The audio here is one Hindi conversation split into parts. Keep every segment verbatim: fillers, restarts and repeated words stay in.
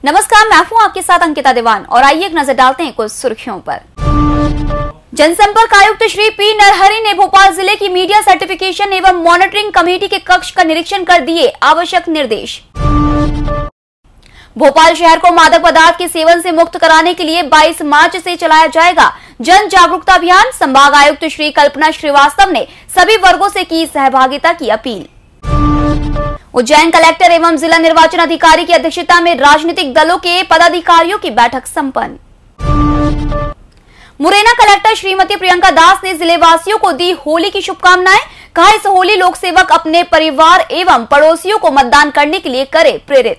नमस्कार, मैं हूं आपके साथ अंकिता दीवान और आइए एक नजर डालते हैं कुछ सुर्खियों पर। जनसंपर्क आयुक्त श्री पी नरहरि ने भोपाल जिले की मीडिया सर्टिफिकेशन एवं मॉनिटरिंग कमेटी के कक्ष का निरीक्षण कर दिए आवश्यक निर्देश। भोपाल शहर को मादक पदार्थ के सेवन से मुक्त कराने के लिए बाईस मार्च से चलाया जाएगा जन जागरूकता अभियान। संभाग आयुक्त श्री कल्पना श्रीवास्तव ने सभी वर्गों से की सहभागिता की अपील। उज्जैन कलेक्टर एवं जिला निर्वाचन अधिकारी की अध्यक्षता में राजनीतिक दलों के पदाधिकारियों की बैठक संपन्न। मुरैना कलेक्टर श्रीमती प्रियंका दास ने जिले वासियों को दी होली की शुभकामनाएं। कहा, इस होली लोक सेवक अपने परिवार एवं पड़ोसियों को मतदान करने के लिए करे प्रेरित।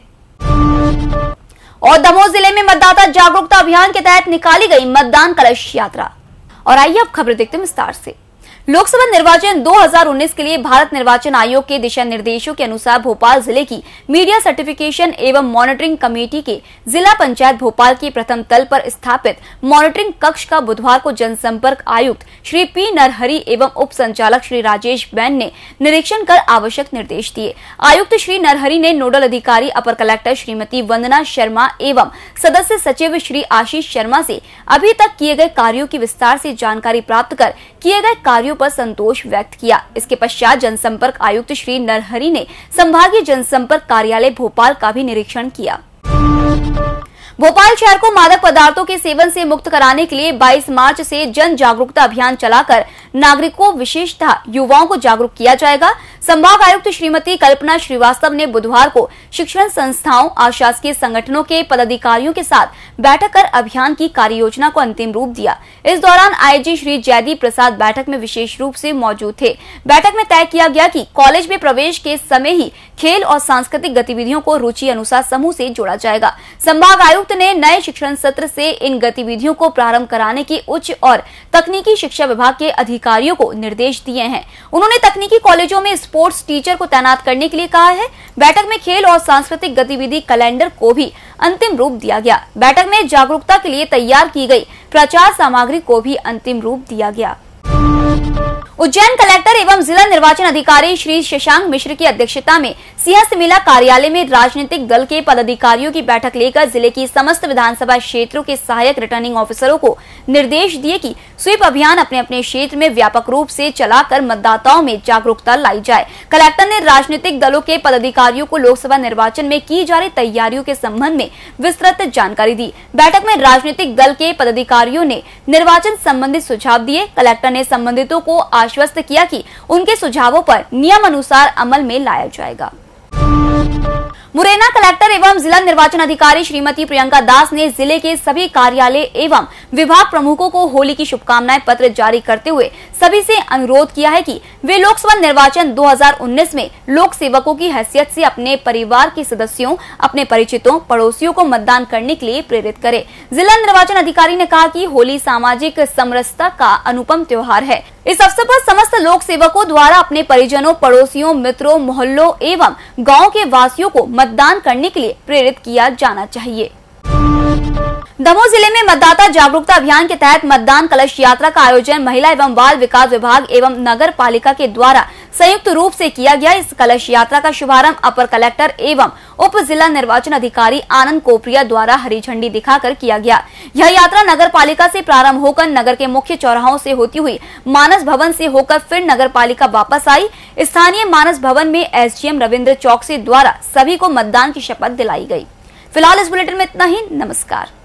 और दमोह जिले में मतदाता जागरूकता अभियान के तहत निकाली गई मतदान कलश यात्रा। और आइए अब खबर देखते हैं विस्तार से। लोकसभा निर्वाचन दो हज़ार उन्नीस के लिए भारत निर्वाचन आयोग के दिशा निर्देशों के अनुसार भोपाल जिले की मीडिया सर्टिफिकेशन एवं मॉनिटरिंग कमेटी के जिला पंचायत भोपाल के प्रथम तल पर स्थापित मॉनिटरिंग कक्ष का बुधवार को जनसंपर्क आयुक्त श्री पी नरहरि एवं उप संचालक श्री राजेश बैन ने निरीक्षण कर आवश्यक निर्देश दिए। आयुक्त श्री नरहरि ने नोडल अधिकारी अपर कलेक्टर श्रीमती वंदना शर्मा एवं सदस्य सचिव श्री आशीष शर्मा से अभी तक किए गए कार्यों की विस्तार से जानकारी प्राप्त कर किए गए कार्यों पर संतोष व्यक्त किया। इसके पश्चात जनसंपर्क आयुक्त श्री नरहरि ने संभागीय जनसंपर्क कार्यालय भोपाल का भी निरीक्षण किया। भोपाल शहर को मादक पदार्थों के सेवन से मुक्त कराने के लिए बाईस मार्च से जन जागरूकता अभियान चलाकर नागरिकों विशेषतः युवाओं को जागरूक किया जाएगा। संभाग आयुक्त श्रीमती कल्पना श्रीवास्तव ने बुधवार को शिक्षण संस्थाओं, अशासकीय संगठनों के पदाधिकारियों के साथ बैठक कर अभियान की कार्य योजना को अंतिम रूप दिया। इस दौरान आईजी श्री जयदीप प्रसाद बैठक में विशेष रूप से मौजूद थे। बैठक में तय किया गया कि कॉलेज में प्रवेश के समय ही खेल और सांस्कृतिक गतिविधियों को रुचि अनुसार समूह से जोड़ा जाएगा। संभाग आयुक्त ने नए शिक्षण सत्र से इन गतिविधियों को प्रारंभ कराने की उच्च और तकनीकी शिक्षा विभाग के अधिकारियों को निर्देश दिए हैं। उन्होंने तकनीकी कॉलेजों में स्पोर्ट्स टीचर को तैनात करने के लिए कहा है। बैठक में खेल और सांस्कृतिक गतिविधि कैलेंडर को भी अंतिम रूप दिया गया। बैठक में जागरूकता के लिए तैयार की गई प्रचार सामग्री को भी अंतिम रूप दिया गया। उज्जैन कलेक्टर एवं जिला निर्वाचन अधिकारी श्री शशांक मिश्र की अध्यक्षता में सिंहस्थ मेला कार्यालय में राजनीतिक दल के पदाधिकारियों की बैठक लेकर जिले की समस्त विधानसभा क्षेत्रों के सहायक रिटर्निंग ऑफिसरों को निर्देश दिए कि स्वीप अभियान अपने अपने क्षेत्र में व्यापक रूप से चलाकर मतदाताओं में जागरूकता लाई जाए। कलेक्टर ने राजनीतिक दलों के पदाधिकारियों को लोकसभा निर्वाचन में की जा रही तैयारियों के संबंध में विस्तृत जानकारी दी। बैठक में राजनीतिक दल के पदाधिकारियों ने निर्वाचन संबंधित सुझाव दिए। कलेक्टर ने संबंधितों को आश्वस्त किया कि उनके सुझावों पर नियम अनुसार अमल में लाया जाएगा। मुरैना कलेक्टर एवं जिला निर्वाचन अधिकारी श्रीमती प्रियंका दास ने जिले के सभी कार्यालय एवं विभाग प्रमुखों को होली की शुभकामनाएं पत्र जारी करते हुए सभी से अनुरोध किया है कि वे लोकसभा निर्वाचन दो हज़ार उन्नीस में लोक सेवकों की हैसियत से अपने परिवार के सदस्यों, अपने परिचितों, पड़ोसियों को मतदान करने के लिए प्रेरित करें। जिला निर्वाचन अधिकारी ने कहा कि होली सामाजिक समरसता का अनुपम त्योहार है। इस अवसर पर समस्त लोक सेवकों द्वारा अपने परिजनों, पड़ोसियों, मित्रों, मोहल्लों एवं गाँव के वासियों को मतदान करने के लिए प्रेरित किया जाना चाहिए। दमोह जिले में मतदाता जागरूकता अभियान के तहत मतदान कलश यात्रा का आयोजन महिला एवं बाल विकास विभाग एवं नगर पालिका के द्वारा संयुक्त रूप से किया गया। इस कलश यात्रा का शुभारंभ अपर कलेक्टर एवं उप जिला निर्वाचन अधिकारी आनंद कोपरिया द्वारा हरी झंडी दिखाकर किया गया। यह यात्रा नगर पालिका से प्रारंभ होकर नगर के मुख्य चौराहों से होती हुई मानस भवन से होकर फिर नगर पालिका वापस आई। स्थानीय मानस भवन में एसडीएम रविंद्र चौकसी द्वारा सभी को मतदान की शपथ दिलाई गई। फिलहाल इस बुलेटिन में इतना ही। नमस्कार।